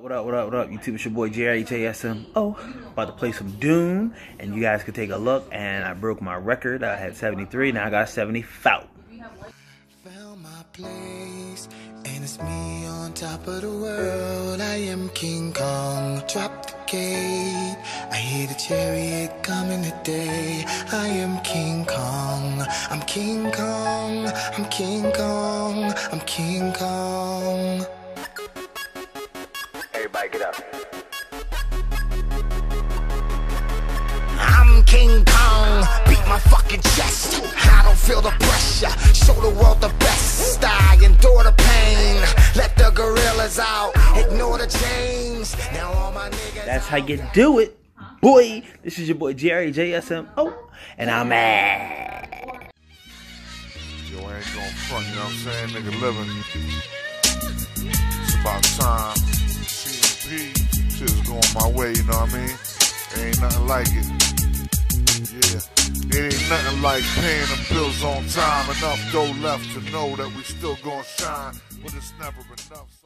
What up, what up, what up, YouTube? It's your boy JSM. About to play some Dune, and you guys can take a look. And I broke my record. I had 73, now I got 74. Found my place, and it's me on top of the world. I am King Kong. Drop the gate. I hear the chariot coming today. I am King Kong. I'm King Kong. I'm King Kong. I'm King Kong. Everybody get up. I'm King Kong. Beat my fucking chest. I don't feel the pressure. Show the world the best. I endure the pain. Let the gorillas out. Ignore the chains. Now all my niggas. That's how you do it, boy. This is your boy JSM. And I'm mad. Yo, I ain't gonna front, you know what I'm saying? Nigga living. It's about time. CP, shit's going my way, you know what I mean? There ain't nothing like it. Yeah. It ain't nothing like paying them bills on time. Enough dough left to know that we still gonna shine, but it's never enough.